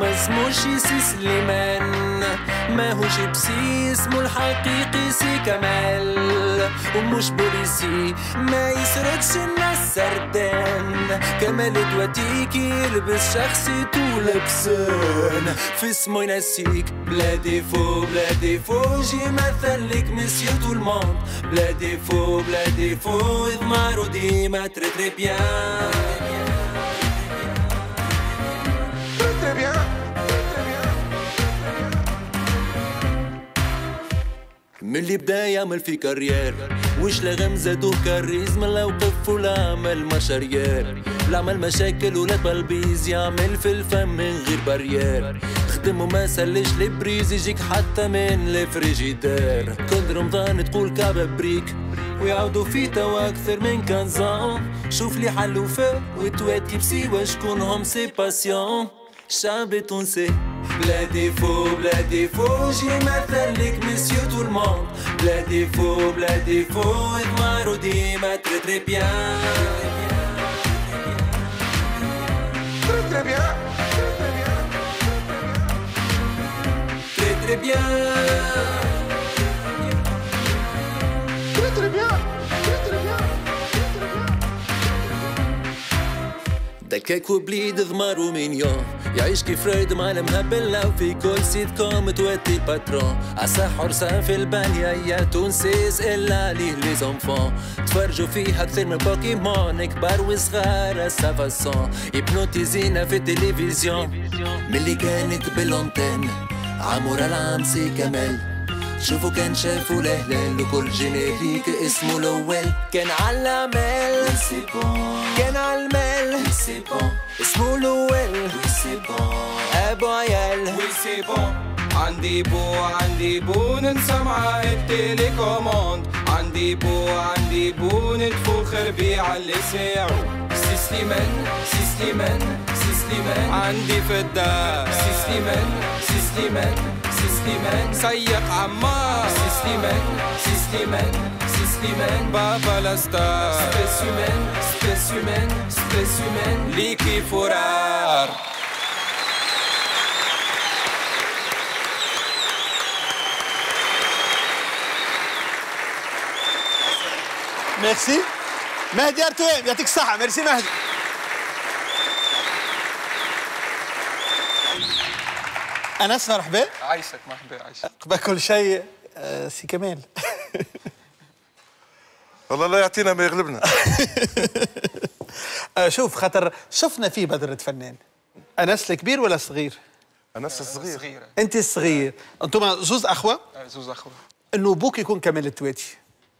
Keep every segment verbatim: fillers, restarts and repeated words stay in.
وما اسموش سي سليمان، ماهوش بسي اسمه الحقيقي سي كمال، ومش بوليسي ما يسردش الناس سردان. كمال تواتيكي يلبس شخصيته لبسان، في اسمه ينسيك بلا ديفو بلا ديفو، جي مثل لك مسيو تو الموند بلا ديفو بلا ديفو، اضمارو ديما تري تري بيان. من اللي بدا يعمل في كارير وش لغم زادوه كاريزما، لا وقف ولا عمل مشارير، لا عمل مشاكل ولا تبلبيز، يعمل في الفم من غير بارير، خدم وما سلش لبريز يجيك حتى من الفريجيدير. كل رمضان تقول كعبة بريك ويعودوا في توا اكثر من كنزان، شوف لي حل وفاء وتواتي بسيوا شكونهم سي باسيون. الشعب التونسي بلا ديفو بلا ديفو، جي مثل لك مسيو تو الموند بلا ديفو بلا ديفو، اضمارو ديما تري تري بيان. تري تري بيان تري تري بيان تري تري بيان. دكاك وبليد ضمارو مينيون، يعيش كيف رايد مع المهبلة، وفي كل سيت كوم تواتي الباترون. عسى حرسان في البانيا يا تونسيز إلا عليه لي زونفون، تفرجوا فيها أكثر من بوكيمون، كبار وصغار سافاسون، يبنوتيزينا في التلفزيون. ملي كانت بالونتين عمور العام سي كمال، شوفوا كان شافوا الهلال وكل جينيريك اسمه الاول. كان عالعمل كان عالمال اسمه الاول ابو عيال. عندي بو عندي بو ننسى معاه التليكوموند، عندي بو عندي بو نتفوخر بيه على ساعو. سي سليمان سي سليمان سي سليمان عندي في الدار، سي سليمان سي سليمان سي سليمان سيق عمار، سي سليمان سي سليمان سي سليمان بابا لاستار. سبيسيومان سبيسيومان سبيسيومان ليكي فرار. ميرسي مهدي ارتويم، يعطيك الصحة. ميرسي مهدي. أنس مرحبا. عايشك مرحبا عايشك. قبل كل شيء آه سي كمال. والله لا يعطينا ما يغلبنا. آه شوف خاطر شفنا فيه بذرة فنان. أنس الكبير ولا الصغير؟ أنس الصغير. صغيرة. أنت الصغير. أنتم زوز أخوة؟ زوز أخوة. إنه أبوك يكون كمال التواتي.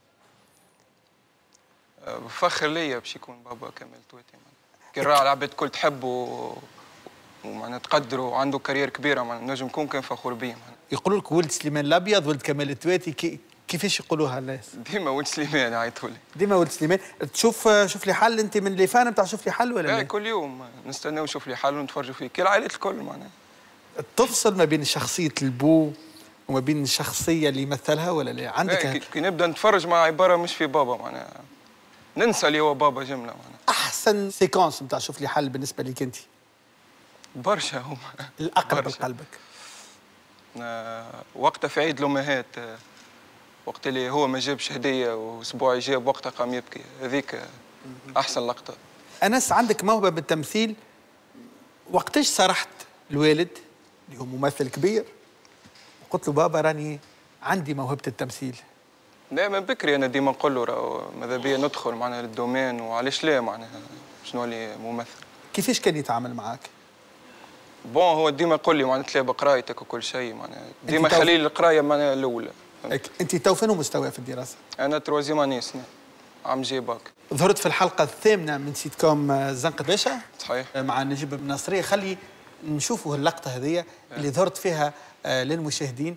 فخر ليا باش يكون بابا كمال تواتي. كي راه العباد الكل تحبه ومعناها تقدره وعنده كارير كبيره، معناها نجم نكون كان فخور بيه. يقولوا لك ولد سليمان الابيض ولد كمال التواتي، كي كيفاش يقولوها الناس؟ ديما ولد سليمان يعيطوا لي. ديما ولد سليمان. تشوف شوف لي حل انت من لي فان نتاع شوف لي حل ولا لا؟ لا كل يوم نستناو نشوف لي حل ونتفرجوا فيه كي العائلات الكل معناها. تفصل ما بين شخصيه البو وما بين الشخصيه اللي يمثلها ولا لا؟ عندك كي نبدا نتفرج مع عباره مش في بابا معناها ننسى اللي هو بابا جمله معناها. احسن سيكونس نتاع شوف لي حل بالنسبه لك انت؟ برشا هما. الاقرب لقلبك. آه وقتها في عيد الامهات، آه وقت اللي هو ما جابش هديه واسبوع جاب وقتها قام يبكي، هذيك آه احسن لقطه. انس عندك موهبه بالتمثيل، وقتاش صرحت الوالد اللي هو ممثل كبير وقلت له بابا راني عندي موهبه التمثيل؟ لا من بكري انا ديما نقول له راهو ماذا بيا ندخل معناها للدومين وعلاش لا معناها شنو اللي ممثل. كيفاش كان يتعامل معاك؟ بون هو ديما يقول لي معناها تلاقي بقرايتك وكل شيء، معناها ديما خلي لي القرايه معناها الاولى. انت تو فين مستوى في الدراسه؟ انا تروازيام اني سنه عام جي باك. ظهرت في الحلقه الثامنه من سيت كوم زنقة باشا صحيح مع نجيب بن نصرية. خلي نشوفوا اللقطه هذه اللي ظهرت فيها للمشاهدين.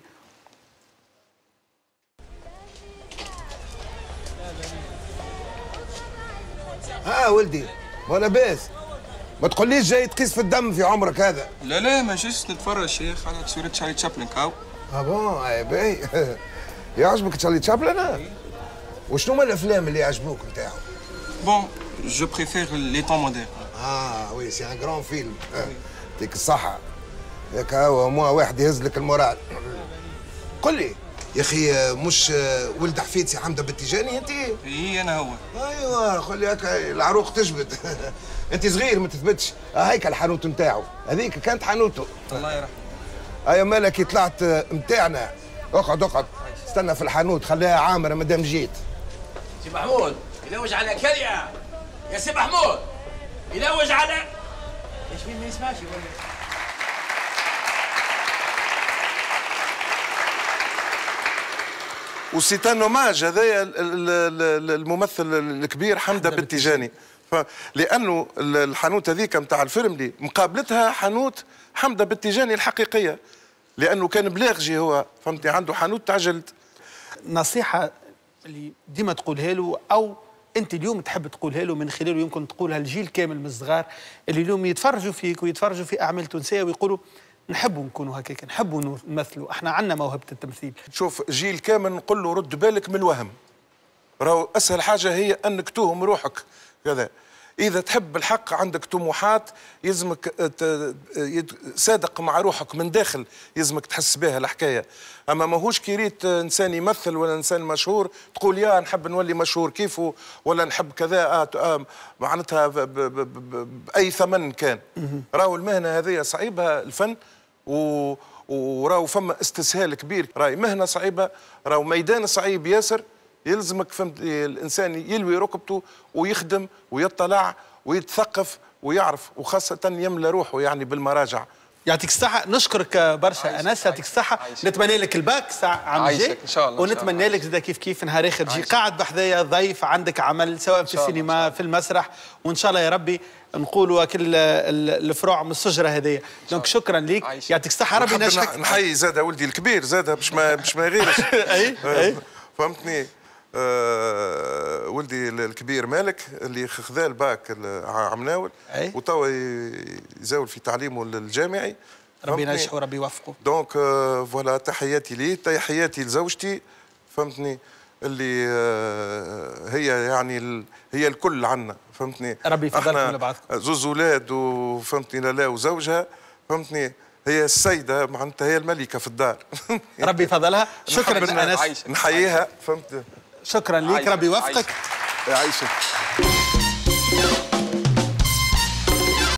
ها ولدي ولا باس، ما تقوليش جاي تقيس في الدم في عمرك هذا. لا لا ما جيتش نتفرج شيخ على تصويرة شارلي تشابلن كاو. اه بون اي باي. يعجبك شارلي تشابلن؟ وشنو هما الافلام اللي يعجبوك نتاعو؟ بون جو بريفير لي طون موديرن. اه وي سي ان غران فيلم. يعطيك الصحة. ياك هو مو واحد يهز لك المورال. قل لي يا اخي، مش ولد حفيد سي حمده بالتيجاني انت؟ اي انا هو. ايوه خلي هكا العروق تجبد. انت صغير ما تثبتش. هيك الحانوت نتاعو، هذيك كانت حانوته. الله يرحمه. ايا مالك كي طلعت نتاعنا. اقعد اقعد استنى في الحانوت، خليها عامره مادام جيت. سي محمود يلوج على كريا يا سي محمود، يلوج على ايش مين ما يسمعش ولا؟ وسيت ان اوماج هذايا الممثل الكبير حمده بالتيجاني، لانه الحانوت هذيك نتاع الفيلم مقابلتها حانوت حمده بالتيجاني الحقيقيه، لانه كان بلاغجي هو، فهمتني، عنده حانوت تاع جلد. نصيحه اللي ديما تقولها له او انت اليوم تحب تقولها له من خلاله، يمكن تقولها الجيل كامل من الصغار اللي اليوم يتفرجوا فيك ويتفرجوا في اعمال تونسيه ويقولوا نحبوا نكونوا هكاك، نحبوا نمثلوا، احنا عندنا موهبه التمثيل. شوف جيل كامل نقول له رد بالك من الوهم، راهو اسهل حاجه هي انك توهم روحك كذا. اذا تحب الحق عندك طموحات يلزمك صادق مع روحك من داخل، يلزمك تحس بها الحكايه. اما ماهوش كي ريت انسان يمثل ولا انسان مشهور تقول يا نحب نولي مشهور كيفه ولا نحب كذا آه آه معناتها باي ثمن كان. راهو المهنه هذه صعيبه الفن، و وراهو فما استسهال كبير، راهي مهنه صعيبه، راهو ميدان صعيب ياسر، يلزمك فهمت الانسان يلوي ركبته ويخدم ويطلع ويتثقف ويعرف، وخاصه يملى روحه يعني بالمراجع. يعطيك الصحة، نشكرك برشا أنس، يعطيك الصحة، نتمنى لك الباك ساعة عام الجاي إن شاء الله، ونتمنى لك زاد كيف كيف نهار آخر تجي قاعد بحذايا ضيف عندك عمل سواء في السينما في المسرح، وإن شاء الله يا ربي نقولوا كل الفروع من الشجرة هذيا. دونك شكرا لك، يعطيك الصحة، ربي ينجحك. نحيي زاد ولدي الكبير زاد باش ما باش ما يغيرش. أي أي فهمتني. آه ولدي الكبير مالك اللي خذا الباك عام ناول وتوا يزاول في تعليمه الجامعي، ربي ينجحه وربي يوفقه. دونك آه فوالا تحياتي ليه، تحياتي لزوجتي، فهمتني، اللي آه هي يعني هي الكل عنا، فهمتني. ربي يفضلكم لبعضكم. زوز اولاد وفهمتني لالا وزوجها، فهمتني، هي السيدة معناتها هي الملكة في الدار. ربي يفضلها. شكرا أنس، نحييها، فهمت. شكرا لك، ربي يوفقك. يعيشك.